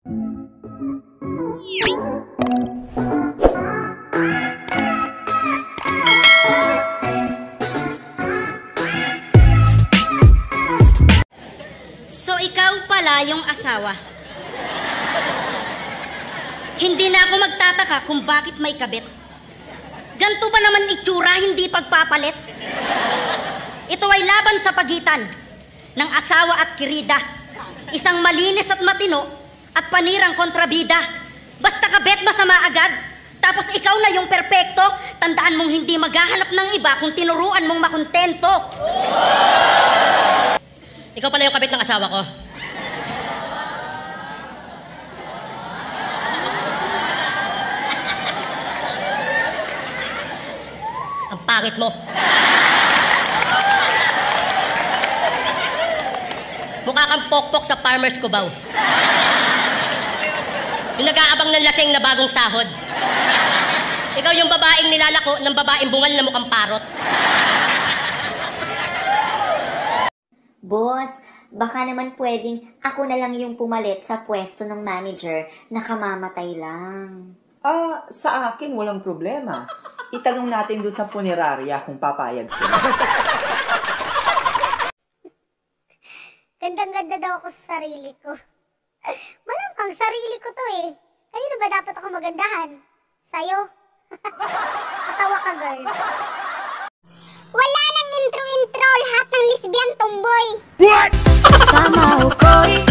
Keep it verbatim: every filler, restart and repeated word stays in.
So ikaw pala yung asawa. Hindi na ako magtataka kung bakit may kabit. Ganto ba naman itsura, hindi pagpapalit? Ito ay laban sa pagitan ng asawa at kirida. Isang malinis at matino at panirang kontrabida. Basta kabit masama agad. Tapos ikaw na yung perpekto. Tandaan mong hindi maghahanap ng iba kung tinuruan mong makontento. Ikaw pala yung kabit ng asawa ko. Ang pangit mo. Mukha kang pokpok sa farmer's kubaw. Yung nag-aabang ng laseng na bagong sahod. Ikaw yung babaeng nilalako ng babaeng bungal na mukhang parot. Boss, baka naman pwedeng ako na lang yung pumalit sa pwesto ng manager na kamamatay lang. Ah, sa akin walang problema. Itanong natin dun sa funeraria kung papayag sila. Gandang-ganda daw ako sa sarili ko. Malamang sarili ko to eh. Kanino ba dapat ako magandahan? Sa'yo? Katawa ka, girl. Wala nang intro-intro, lahat ng lesbian tomboy. What? Sama ko'y